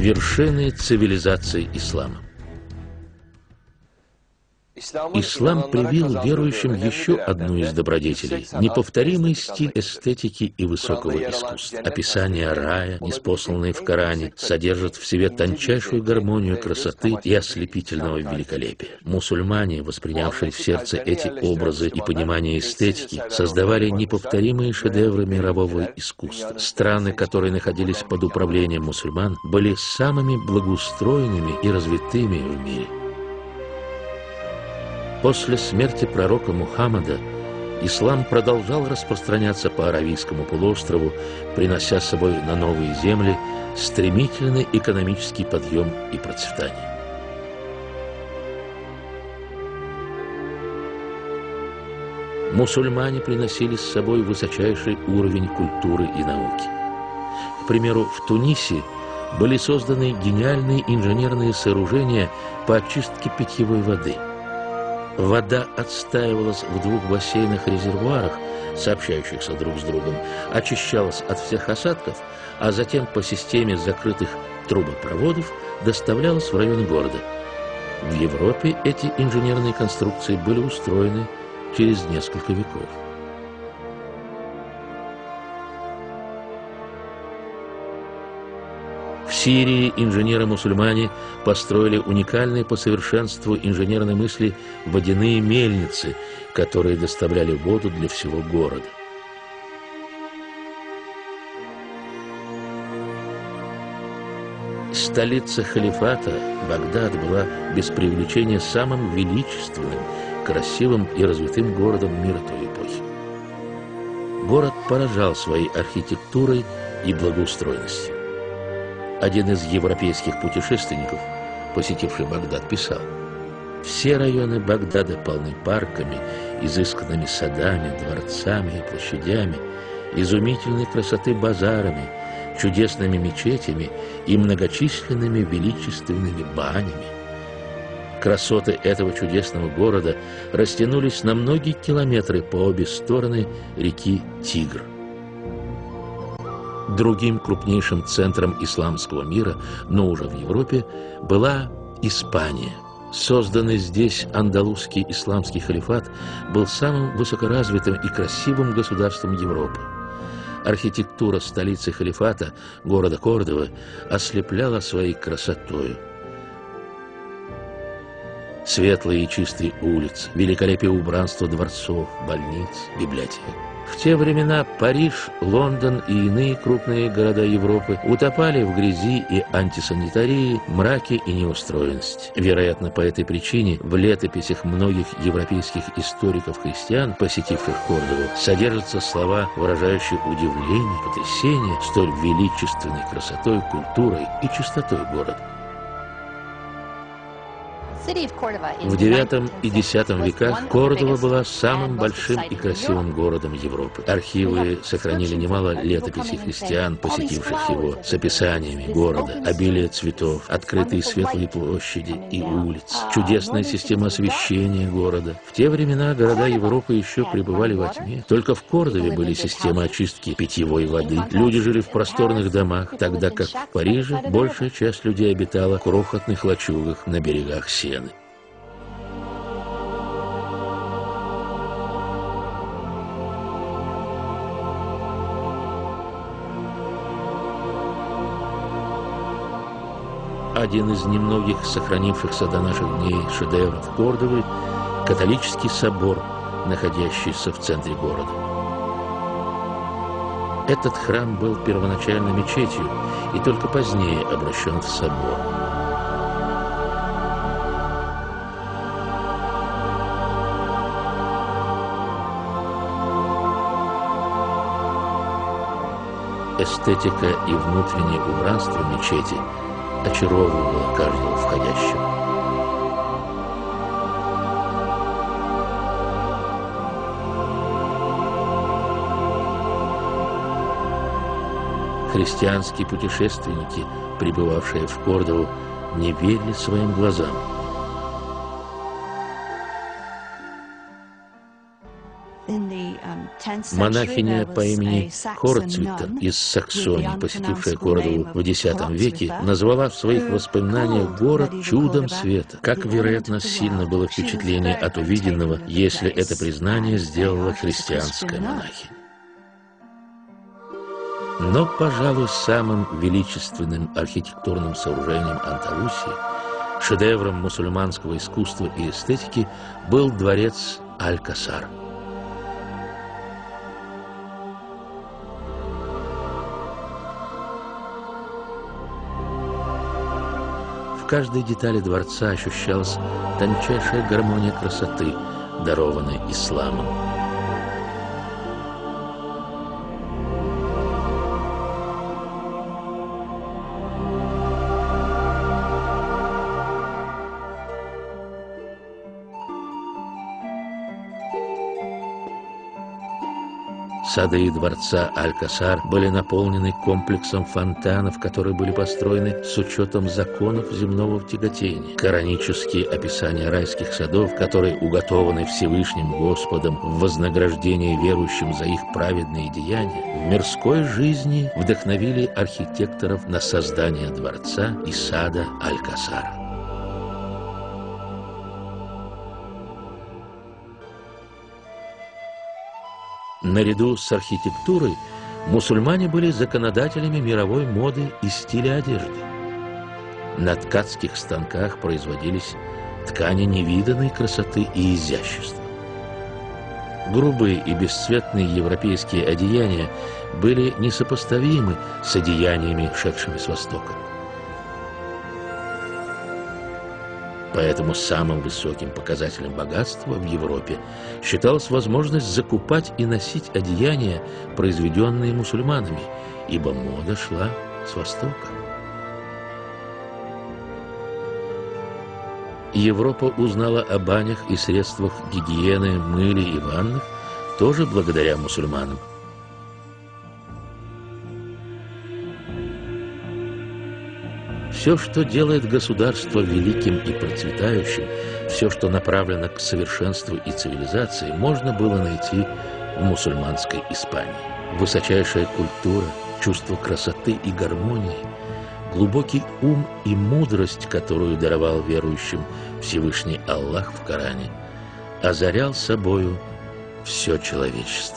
Вершины цивилизации ислама. Ислам привил верующим еще одну из добродетелей – неповторимый стиль эстетики и высокого искусства. Описание рая, ниспосланные в Коране, содержат в себе тончайшую гармонию красоты и ослепительного великолепия. Мусульмане, воспринявшие в сердце эти образы и понимание эстетики, создавали неповторимые шедевры мирового искусства. Страны, которые находились под управлением мусульман, были самыми благоустроенными и развитыми в мире. После смерти пророка Мухаммада ислам продолжал распространяться по Аравийскому полуострову, принося с собой на новые земли стремительный экономический подъем и процветание. Мусульмане приносили с собой высочайший уровень культуры и науки. К примеру, в Тунисе были созданы гениальные инженерные сооружения по очистке питьевой воды. Вода отстаивалась в двух бассейнах-резервуарах, сообщающихся друг с другом, очищалась от всех осадков, а затем по системе закрытых трубопроводов доставлялась в районы города. В Европе эти инженерные конструкции были устроены через несколько веков. В Сирии инженеры-мусульмане построили уникальные по совершенству инженерной мысли водяные мельницы, которые доставляли воду для всего города. Столица халифата, Багдад, была без преувеличения самым величественным, красивым и развитым городом мира той эпохи. Город поражал своей архитектурой и благоустроенностью. Один из европейских путешественников, посетивший Багдад, писал: «Все районы Багдада полны парками, изысканными садами, дворцами и площадями, изумительной красоты базарами, чудесными мечетями и многочисленными величественными банями. Красоты этого чудесного города растянулись на многие километры по обе стороны реки Тигр». Другим крупнейшим центром исламского мира, но уже в Европе, была Испания. Созданный здесь андалузский исламский халифат был самым высокоразвитым и красивым государством Европы. Архитектура столицы халифата, города Кордова, ослепляла своей красотою. Светлые и чистые улицы, великолепие убранства дворцов, больниц, библиотек. В те времена Париж, Лондон и иные крупные города Европы утопали в грязи и антисанитарии, мраке и неустроенности. Вероятно, по этой причине в летописях многих европейских историков-христиан, посетивших Кордову, содержатся слова, выражающие удивление, потрясение столь величественной красотой, культурой и чистотой города. В IX и X веках Кордова была самым большим и красивым городом Европы. Архивы сохранили немало летописей христиан, посетивших его, с описаниями города, обилие цветов, открытые светлые площади и улицы, чудесная система освещения города. В те времена города Европы еще пребывали во тьме. Только в Кордове были системы очистки питьевой воды. Люди жили в просторных домах, тогда как в Париже большая часть людей обитала в крохотных лачугах на берегах Сены. Один из немногих сохранившихся до наших дней шедевров Кордовы – католический собор, находящийся в центре города. Этот храм был первоначально мечетью и только позднее обращен в собор. Эстетика и внутреннее убранство мечети очаровывало каждого входящего. Христианские путешественники, прибывавшие в Кордову, не верили своим глазам. Монахиня по имени Хорцвиттер из Саксонии, посетившая Кордову в X веке, назвала в своих воспоминаниях город чудом света. Как, вероятно, сильно было впечатление от увиденного, если это признание сделала христианская монахиня. Но, пожалуй, самым величественным архитектурным сооружением Андалусии, шедевром мусульманского искусства и эстетики, был дворец Алькасар. В каждой детали дворца ощущалась тончайшая гармония красоты, дарованной исламом. Сады дворца Алькасар были наполнены комплексом фонтанов, которые были построены с учетом законов земного тяготения. Коранические описания райских садов, которые уготованы Всевышним Господом в вознаграждение верующим за их праведные деяния, в мирской жизни вдохновили архитекторов на создание дворца и сада Алькасара. Наряду с архитектурой мусульмане были законодателями мировой моды и стиля одежды. На ткацких станках производились ткани невиданной красоты и изящества. Грубые и бесцветные европейские одеяния были несопоставимы с одеяниями, шедшими с Востока. Поэтому самым высоким показателем богатства в Европе считалась возможность закупать и носить одеяния, произведенные мусульманами, ибо мода шла с Востока. Европа узнала о банях и средствах гигиены, мыле и ваннах тоже благодаря мусульманам. Все, что делает государство великим и процветающим, все, что направлено к совершенству и цивилизации, можно было найти в мусульманской Испании. Высочайшая культура, чувство красоты и гармонии, глубокий ум и мудрость, которую даровал верующим Всевышний Аллах в Коране, озарял собою все человечество.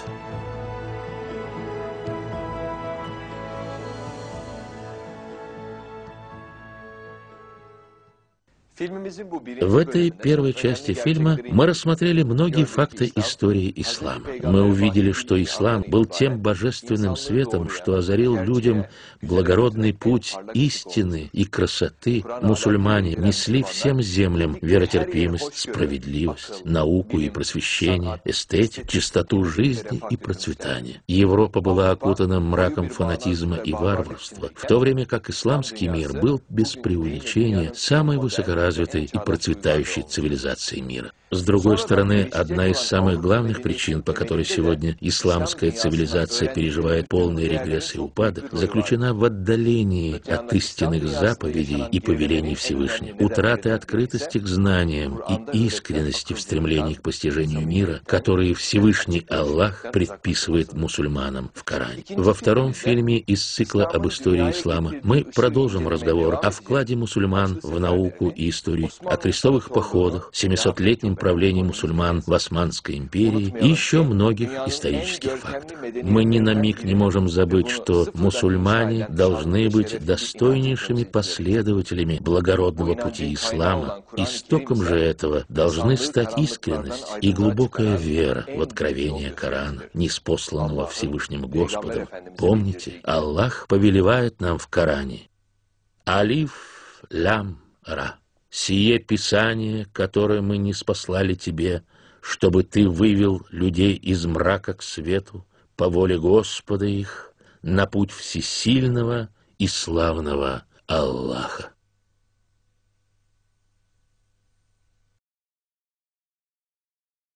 В этой первой части фильма мы рассмотрели многие факты истории ислама. Мы увидели, что ислам был тем божественным светом, что озарил людям благородный путь истины и красоты. Мусульмане несли всем землям веротерпимость, справедливость, науку и просвещение, эстетику, чистоту жизни и процветание. Европа была окутана мраком фанатизма и варварства, в то время как исламский мир был без преувеличения самой высокоразвитой и процветающей цивилизацией мира. С другой стороны, одна из самых главных причин, по которой сегодня исламская цивилизация переживает полный регресс и упадок, заключена в отдалении от истинных заповедей и повелений Всевышнего, утраты открытости к знаниям и искренности в стремлении к постижению мира, которые Всевышний Аллах предписывает мусульманам в Коране. Во втором фильме из цикла об истории ислама мы продолжим разговор о вкладе мусульман в науку и историю, о крестовых походах, 700-летнем правлении мусульман в Османской империи и еще многих исторических фактах. Мы ни на миг не можем забыть, что мусульмане должны быть достойнейшими последователями благородного пути ислама. Истоком же этого должны стать искренность и глубокая вера в откровение Корана, ниспосланного Всевышним Господом. Помните, Аллах повелевает нам в Коране: «Алиф, лям, ра». «Сие Писание, которое мы ниспослали тебе, чтобы ты вывел людей из мрака к свету по воле Господа их на путь всесильного и славного Аллаха».